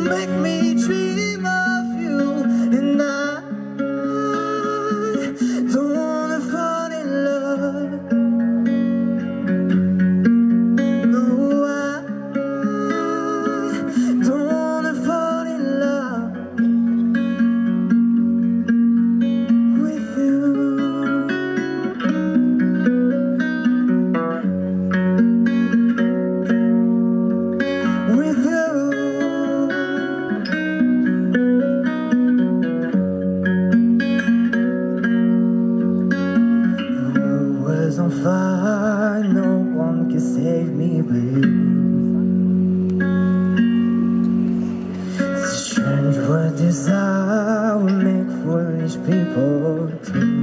make me dream of you, and I don't wanna fall in love. No, I don't wanna fall in love with you. With you. On fire, no one can save me but you. It's strange what desire will make foolish people do.